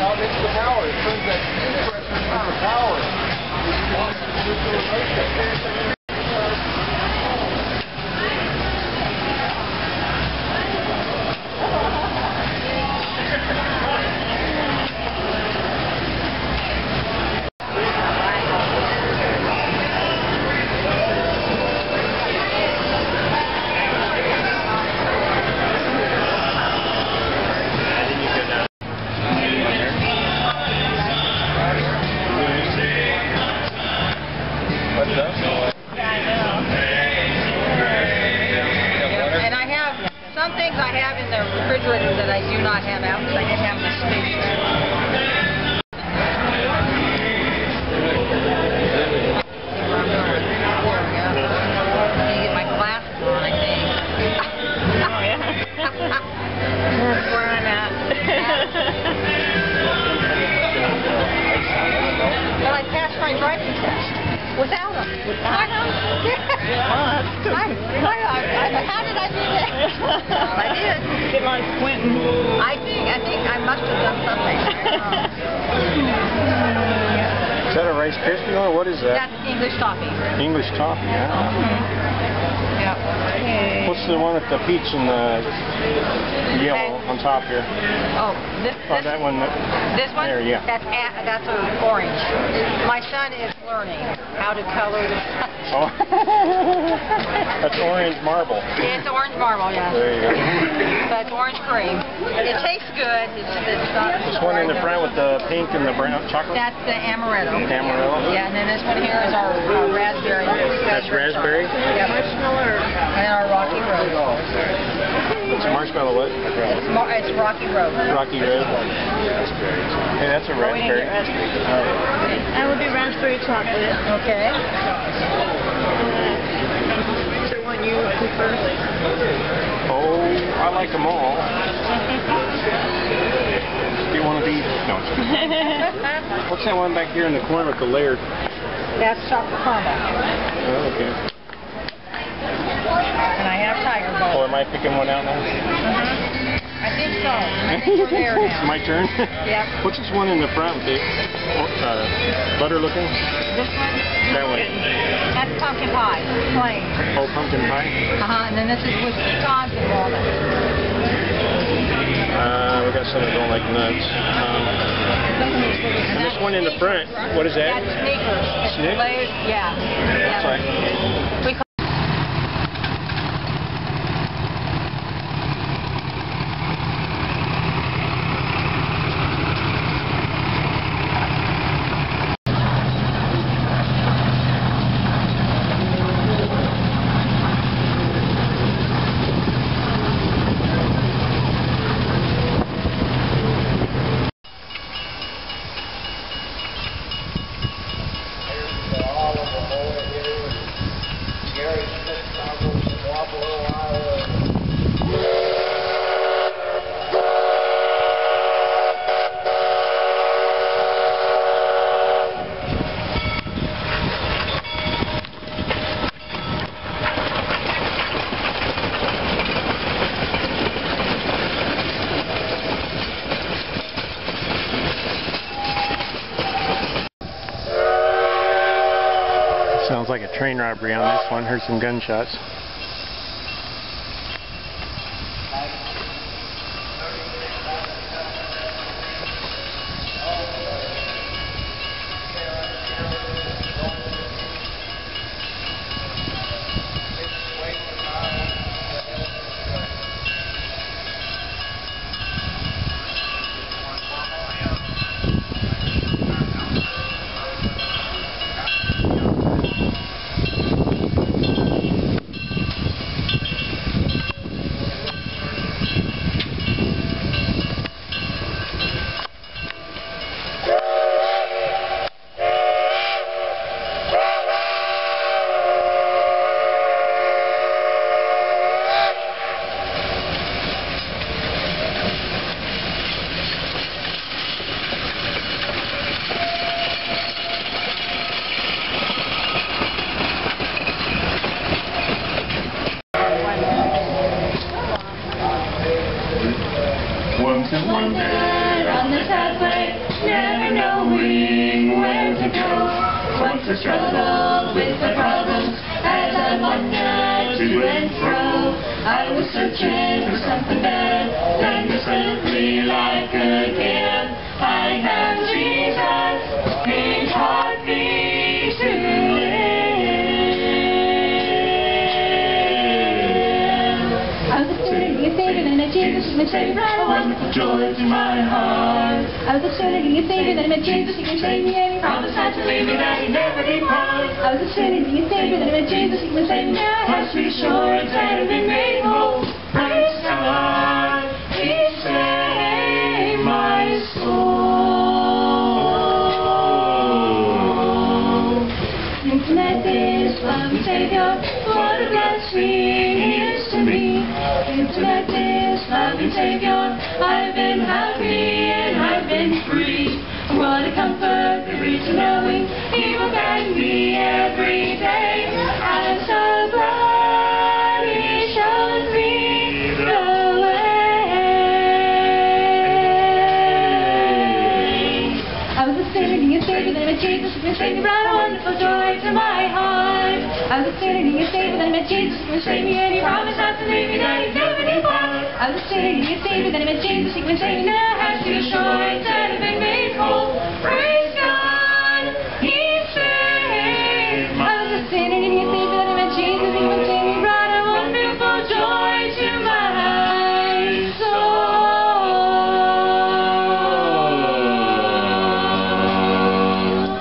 it's the power. It turns that pressure into power. And I have some things I have in the refrigerator that I do not have out because I didn't have the space. Get my glasses on, I think. Oh yeah. That's where I'm at. Well, I passed my driving test without them. Without them? How did I do that? I did. Get on squinting. I think I must have done something. Is that a Rice Krispie or what is that? That's English toffee. English toffee, yeah. Yep. Okay. What's the one with the peach and the yellow on top here? Oh, Oh, that one. This one? There, yeah. That's an orange. My son is learning how to color the. Oh. That's orange marble. It's orange marble, yeah. There you go. But it's orange cream. It tastes good. It's not. This one in the front with the pink and the brown chocolate? That's the amaretto. Amaretto? Yeah, and then this one here is our raspberry. That's raspberry? Yeah. Marshmallow. And our Rocky Road. It's marshmallow what? It's Rocky Road. Rocky Road. Hey, that's a raspberry. I will do raspberry chocolate. Okay. Is there one you prefer? Oh, I like them all. Do you want to be? No. What's that one back here in the corner with the layered? That's chocolate caramel. Oh, okay. And I have Tiger Balm. Oh, am I picking one out now? I think so. I think we're there It's now. my turn? Yep. What's this one in the front? The butter looking? This one? That one. That's pumpkin pie. Plain. Oh, pumpkin pie? And then this is with pecans and walnuts. We got some that don't like nuts. And this one in the front, what is that? That's Snickers. It's Snickers? glazed, yeah. That's like... We call Sounds like a train robbery on this one. Heard some gunshots. on the pathway, never knowing where to go. Once I struggled with my problems, as I wandered to and fro. I was searching for something better than this earthly life could give. I have Jesus, He taught me to live. I was a student, He saved me, then I met Jesus, He can save me, brought a wonderful joy to my heart. I was a student, He saved me, then I met Jesus, He can save me, and He promised not to leave me, that He'd never depart. I was a student, He saved me, then I met Jesus, He can save me, now I have sweet assurance that I've been made whole. Praise God, He saved my soul. Into this loving Savior, what a blessing He is to me. Into this loving Savior, I've been happy and I've been free. What a comfort there is in knowing He will guide me every day. I'm so glad He shows me the way. I was a sinner, He saved me, then I met Jesus, He saved me, brought a wonderful joy to my heart. I was a sinner, He saved me, then I met Jesus, He saved me, and He promised not to leave me, that He'd never depart. I was a sinner, He saved me, then I met Jesus, He saved me, now I have sweet assurance that I've been made whole. Praise God, He saved my soul. I was a sinner, He saved me, then I met Jesus, He saved me, brought a wonderful joy to my soul.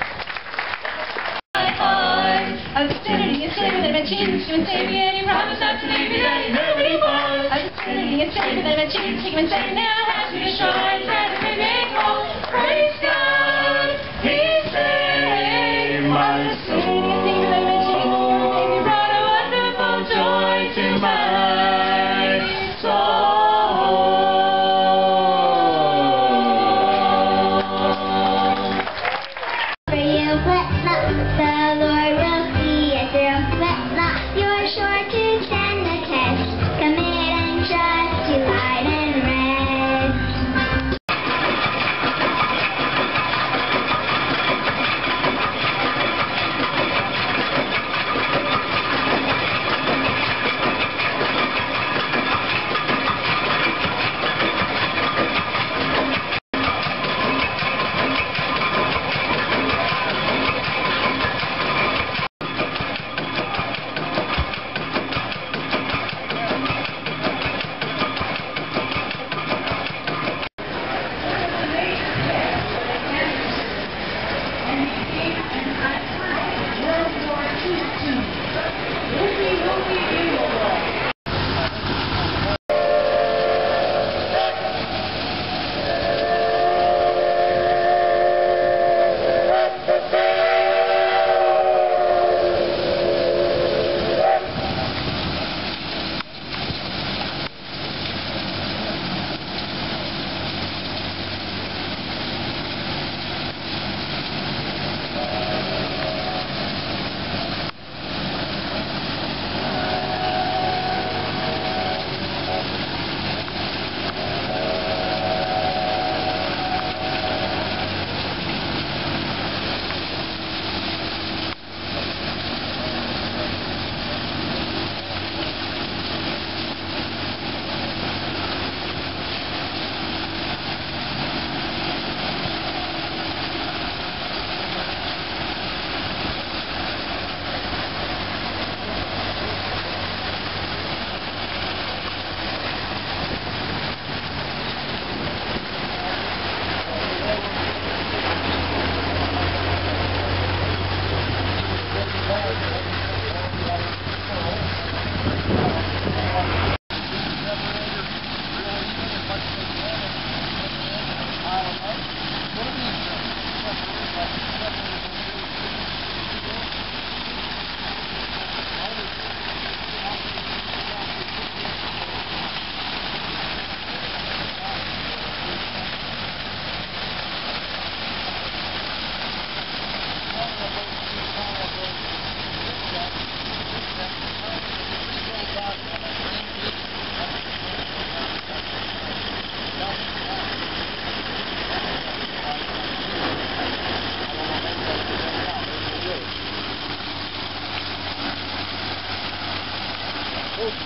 My heart, I was a sinner, He saved me, then I met Jesus, He saved me, and He promised not to leave me, that He'd never depart. I was a sinner, He saved me, then I met Jesus, He saved me, now I have sweet assurance that I've been made whole. Praise God, He saved my soul. He brought a wonderful joy to my soul. For you, but not the Lord will see it through. But not you're sure to stand the test. Commit and trust to light and rest.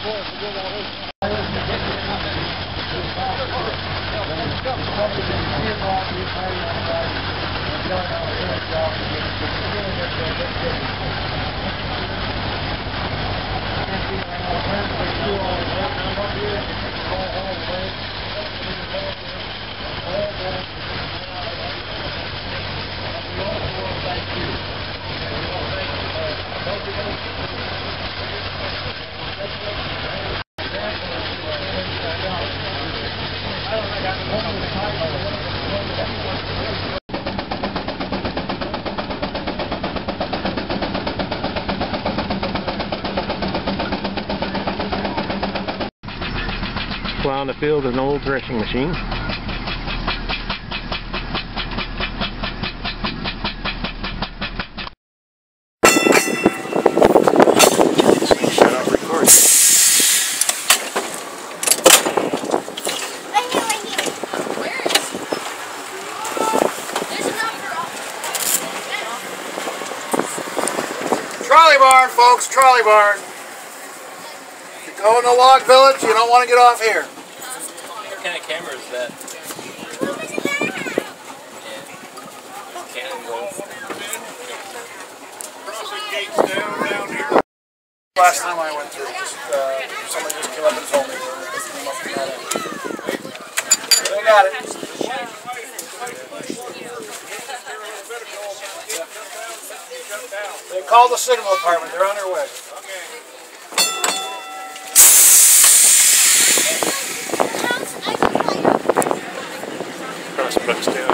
Plowing the field with an old threshing machine. Shut up, record. Right here. Where is it? There's a number up. Trolley barn, folks, trolley barn. If you go in the log village, you don't want to get off here. What kind of camera is that? Canon goes. Crossing gates down here. Last time I went through, somebody just came up and told me where it came up from that end. They got it. They called the signal department. They're on their way. Cross books down.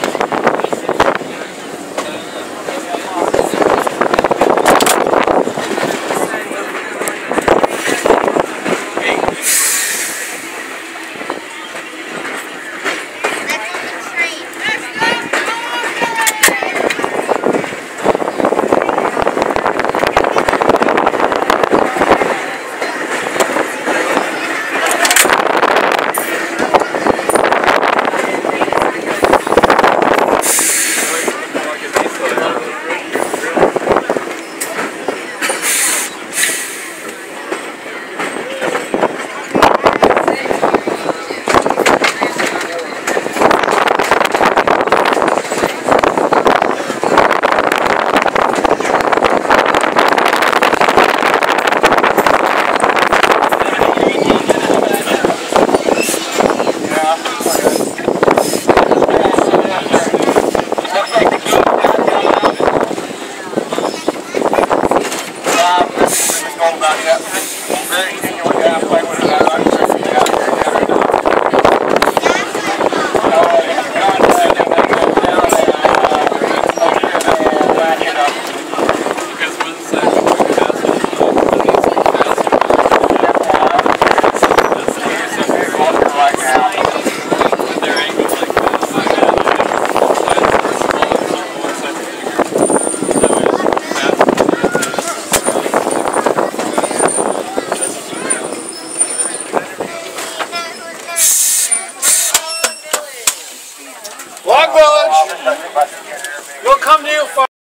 Log village. We'll come to you.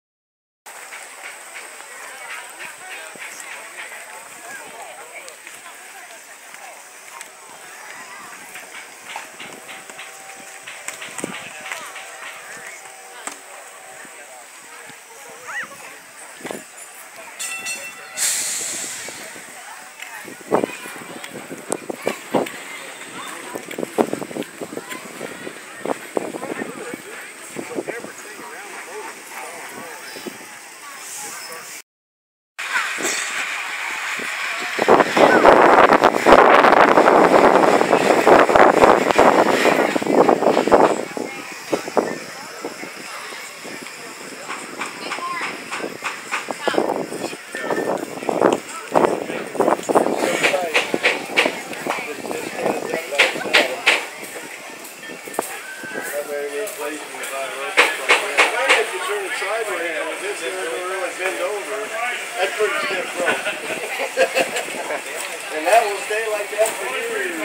And that will stay like that for years.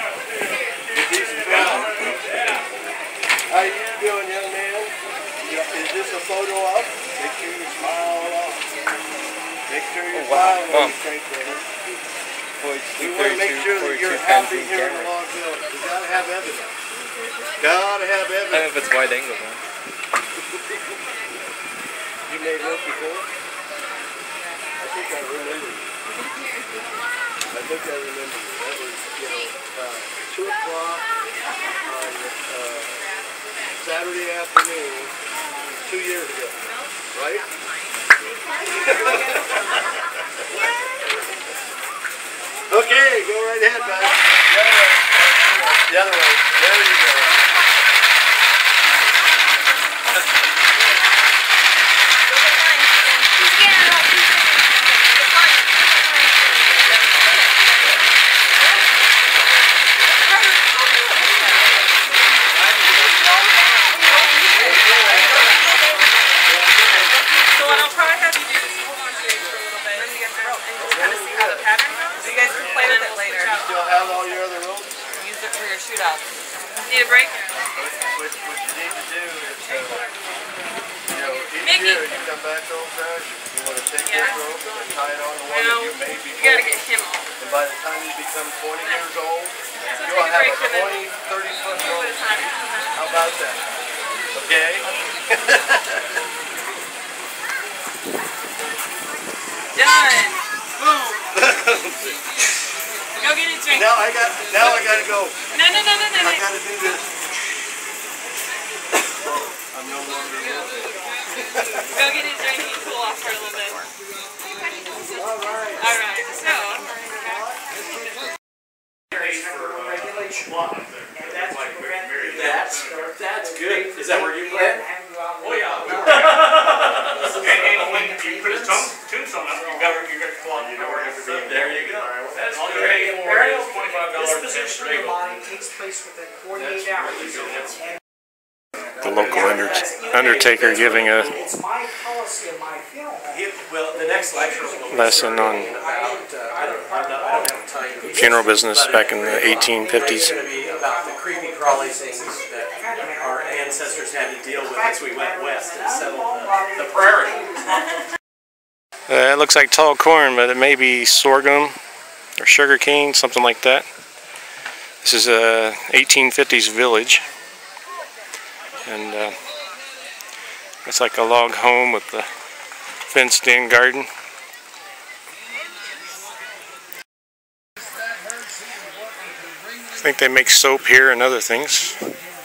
How you doing, young man? Is this a photo of? Make sure you smile off. Make sure you smile when you take that. We want to make sure that you're happy here in Log Village. You gotta have evidence. Gotta have I don't know evidence. if it's wide angle though. You made work before? I think I remember. That was, 2 o'clock on Saturday afternoon 2 years ago, right? Okay, go right ahead, guys. The other way. There you go. Shootout. Need a break? What you need to do is, each year you come back to Old Crash, you want to take this rope and tie it on the one that you made before. You gotta get him off. And by the time you become 20 years old, you'll have a 20, 30-foot rope. How about that? Okay? Done. Boom. Go get a drink. Now I gotta go. No. I gotta do this. I'm no longer working. Go get a drink and cool off for a little bit. Alright, so. That's good. Is that where you play? Oh yeah. And when you put a tombstone up, you got to pull on. There you go. That's all you're paying for is $25. This position of the body takes place within 48 hours. The local undertaker giving a It's my policy in my funeral home. Well, the next lecture will lesson on I don't have time. funeral business back in the It's 1850s. going to be about the creepy crawly things that our ancestors had to deal with as we went west and settled the prairie. It looks like tall corn, but it may be sorghum or sugar cane, something like that. This is a 1850s village, and it's like a log home with the fenced-in garden. I think they make soap here and other things.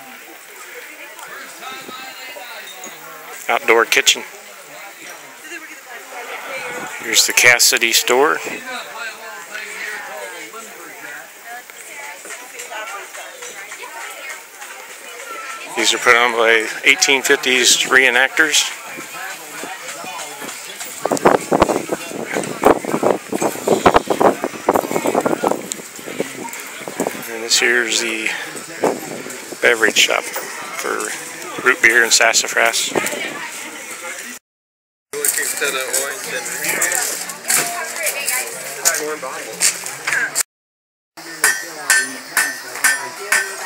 Outdoor kitchen. Here's the Cassidy store. These are put on by 1850s reenactors. And this here's the beverage shop for root beer and sassafras. Instead of orange and corn bottles.